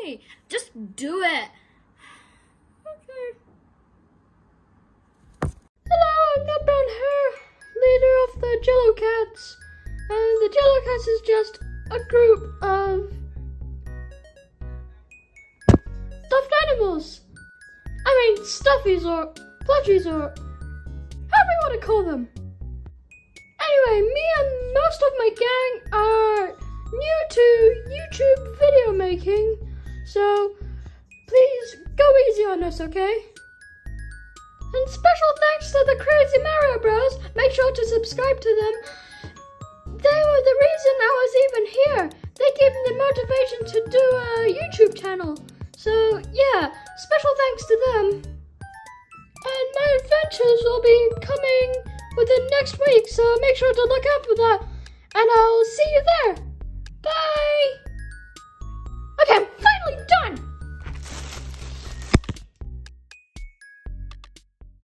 me. Just do it. Okay. Hello, I'm Nutbrown Hair, leader of the Jello Cats. And the Jello Cats is just a group of stuffed animals. I mean, stuffies or plushies or however you want to call them. Anyway, me and most of my gang are new to YouTube video making, so please go easy on us, okay? And special thanks to the Crazy Mario Bros. Make sure to subscribe to them. They were the reason I was even here. They gave me the motivation to do a YouTube channel. So yeah, special thanks to them. And my adventures will be coming within next week, so make sure to look out for that.